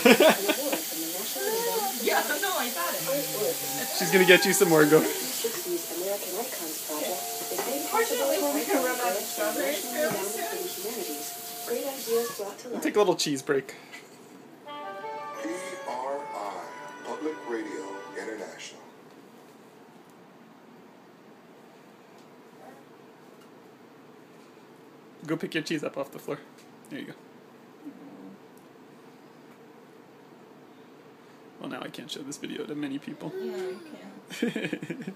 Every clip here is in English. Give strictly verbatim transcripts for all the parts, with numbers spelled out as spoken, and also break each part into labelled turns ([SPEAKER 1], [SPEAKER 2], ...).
[SPEAKER 1] Yeah, no, I got it.
[SPEAKER 2] She's gonna get you some more. Go.
[SPEAKER 1] Unfortunately, we're gonna run out of strawberries fairly soon.
[SPEAKER 2] We'll take a little cheese break.
[SPEAKER 3] P R I, Public Radio International.
[SPEAKER 2] Go pick your cheese up off the floor. There you go. Well, now I can't show this video to many people.
[SPEAKER 1] Yeah, you can.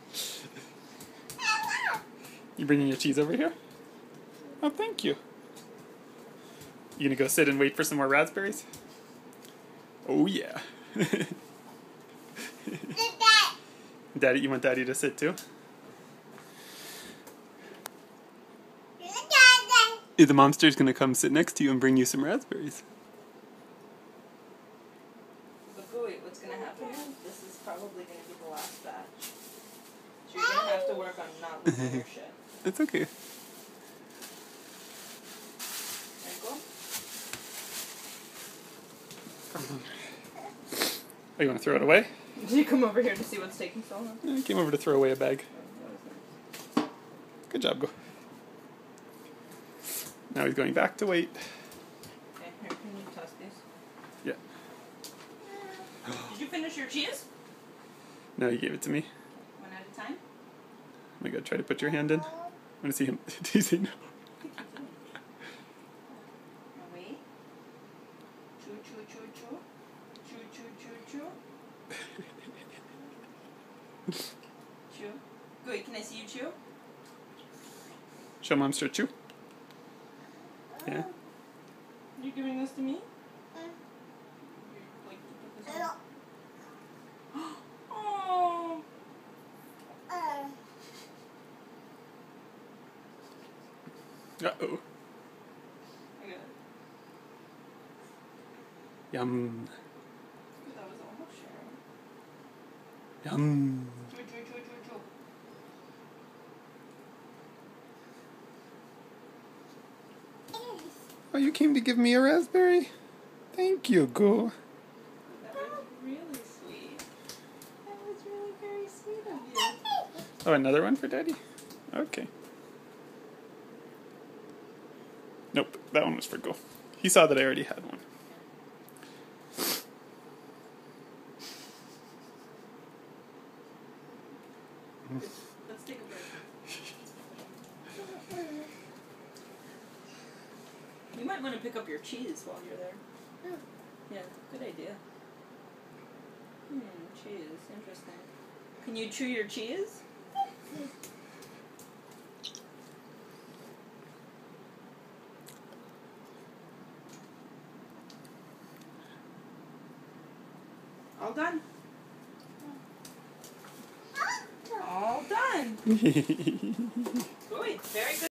[SPEAKER 2] You bringing your cheese over here? Oh, thank you. You gonna go sit and wait for some more raspberries? Oh, yeah. Daddy, you want Daddy to sit too? The monster's gonna come sit next to you and bring you some raspberries.
[SPEAKER 1] But go wait, what's gonna happen is this is probably gonna be the last batch. So you're gonna have to work on not losing your shit.
[SPEAKER 2] It's okay.
[SPEAKER 1] There you go.
[SPEAKER 2] Oh, you want to throw it away?
[SPEAKER 1] Did you come over here to see what's taking so long?
[SPEAKER 2] I came over to throw away a bag. Good job, Go. Now he's going back to wait.
[SPEAKER 1] Okay, here, can you toss these?
[SPEAKER 2] Yeah.
[SPEAKER 1] Did you finish your cheese?
[SPEAKER 2] No, you gave it to me.
[SPEAKER 1] One at a time?
[SPEAKER 2] Oh my god, try to put your hand in. I want to see him. Did he say no?
[SPEAKER 1] Now wait. Chew, chew, chew, chew. Chew, chew, chew, chew. Chew. Go wait, can I see you chew?
[SPEAKER 2] Show Monster chew. Yeah.
[SPEAKER 1] You giving this to me? Like, put this on. Oh.
[SPEAKER 2] Uh-oh.
[SPEAKER 1] I got it.
[SPEAKER 2] Yum.
[SPEAKER 1] That was almost sharing.
[SPEAKER 2] Yum.
[SPEAKER 1] Chew, chew, chew, chew, chew.
[SPEAKER 2] Oh, you came to give me a raspberry? Thank you, Go.
[SPEAKER 1] That was really sweet. That was really very sweet of you.
[SPEAKER 2] Oh, another one for Daddy? Okay. Nope, that one was for Go. He saw that I already had one.
[SPEAKER 1] Let's take a break. You might want to pick up your cheese while you're there. Yeah, good idea. Hmm, cheese. Interesting. Can you chew your cheese? All done. All done. Good. Very good.